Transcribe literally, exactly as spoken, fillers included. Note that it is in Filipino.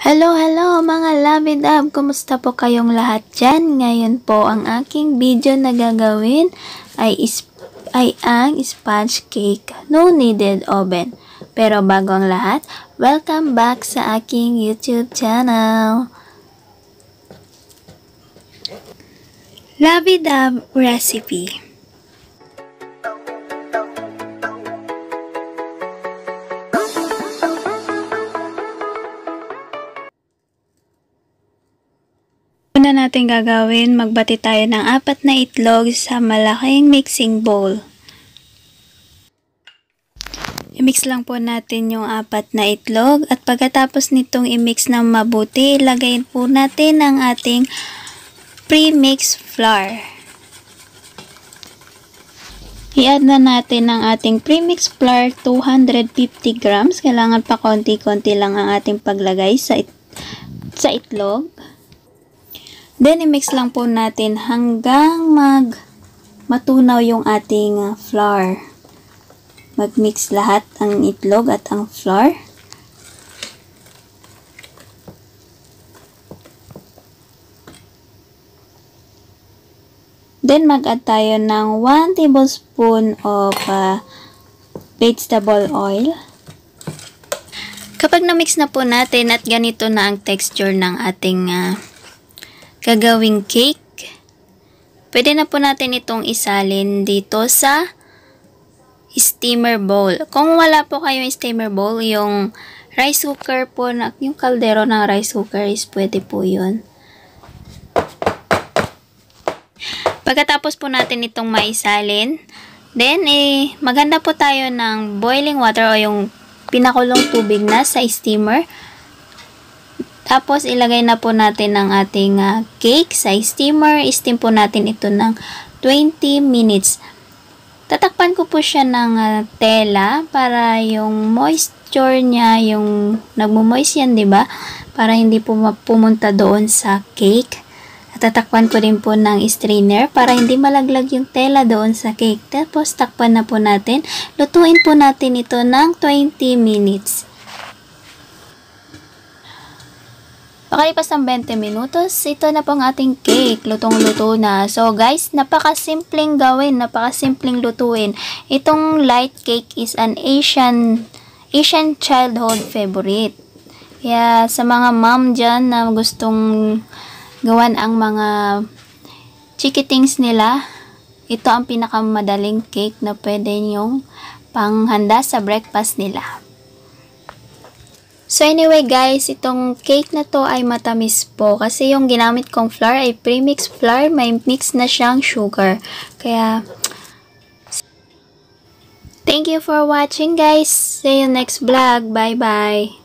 Hello, hello mga Labedove! Kumusta po kayong lahat dyan? Ngayon po ang aking video na gagawin ay, is ay ang sponge cake. No needed oven. Pero bago ang lahat, welcome back sa aking YouTube channel. Labedove recipe. Una natin gagawin, magbati tayo ng apat na itlog sa malaking mixing bowl. I-mix lang po natin yung apat na itlog at pagkatapos nitong i-mix ng mabuti, ilagay po natin ang ating pre-mix flour. I-add na natin ang ating pre-mix flour, two hundred fifty grams. Kailangan pa konti-konti lang ang ating paglagay sa, it sa itlog. Then, i-mix lang po natin hanggang mag matunaw yung ating uh, flour. Mag-mix lahat ang itlog at ang flour. Then, mag-add tayo ng one tablespoon of uh, vegetable oil. Kapag na-mix na po natin at ganito na ang texture ng ating uh, gagawing cake, pwede na po natin itong isalin dito sa steamer bowl. Kung wala po kayong steamer bowl, yung rice cooker po, na, yung kaldero ng rice cooker is pwede po yun. Pagkatapos po natin itong maisalin, then eh, maghanda po tayo ng boiling water o yung pinakulong tubig na sa steamer. Tapos, ilagay na po natin ang ating uh, cake sa steamer. I-steam po natin ito ng twenty minutes. Tatakpan ko po siya ng uh, tela para yung moisture niya, yung nagmo-moist yan, diba? Para hindi po pumunta doon sa cake. At tatakpan ko din po ng strainer para hindi malaglag yung tela doon sa cake. Tapos, takpan na po natin. Lutuin po natin ito ng twenty minutes. Pakalipas ng twenty minutos, ito na po ang ating cake. Lutong-luto na. So guys, napakasimpleng gawin, napakasimpleng lutuin. Itong light cake is an Asian Asian childhood favorite. Kaya sa mga mom dyan na gustong gawan ang mga chikitings nila, ito ang pinakamadaling cake na pwede nyong panghanda sa breakfast nila. So anyway guys, itong cake na to ay matamis po kasi yung ginamit kong flour ay pre-mix flour, may mix na siyang sugar. Kaya, thank you for watching guys. See you next vlog. Bye bye.